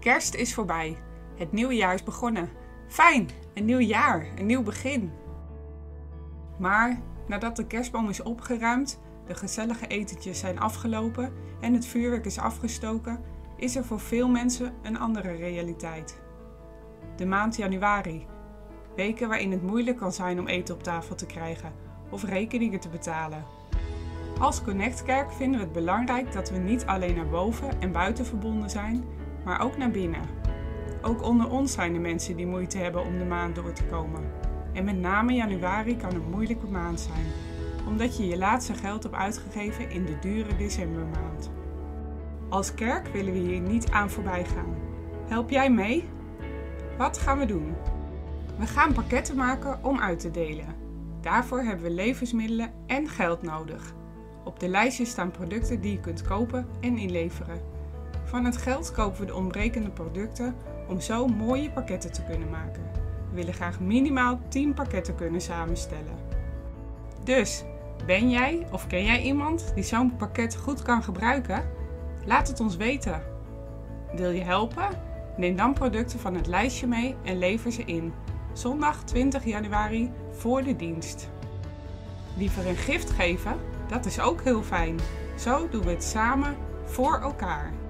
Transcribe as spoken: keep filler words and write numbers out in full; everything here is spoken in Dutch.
kerst is voorbij. Het nieuwe jaar is begonnen. Fijn, een nieuw jaar, een nieuw begin. Maar nadat de kerstboom is opgeruimd, de gezellige etentjes zijn afgelopen en het vuurwerk is afgestoken, is er voor veel mensen een andere realiteit. De maand januari. Weken waarin het moeilijk kan zijn om eten op tafel te krijgen of rekeningen te betalen. Als Connect-kerk vinden we het belangrijk dat we niet alleen naar boven en buiten verbonden zijn, maar ook naar binnen. Ook onder ons zijn er mensen die moeite hebben om de maand door te komen. En met name januari kan een moeilijke maand zijn, omdat je je laatste geld hebt uitgegeven in de dure decembermaand. Als kerk willen we hier niet aan voorbij gaan. Help jij mee? Wat gaan we doen? We gaan pakketten maken om uit te delen. Daarvoor hebben we levensmiddelen en geld nodig. Op de lijstjes staan producten die je kunt kopen en inleveren. Van het geld kopen we de ontbrekende producten om zo mooie pakketten te kunnen maken. We willen graag minimaal tien pakketten kunnen samenstellen. Dus, ben jij of ken jij iemand die zo'n pakket goed kan gebruiken? Laat het ons weten. Wil je helpen? Neem dan producten van het lijstje mee en lever ze in. Zondag twintig januari voor de dienst. Liever een gift geven? Dat is ook heel fijn. Zo doen we het samen voor elkaar.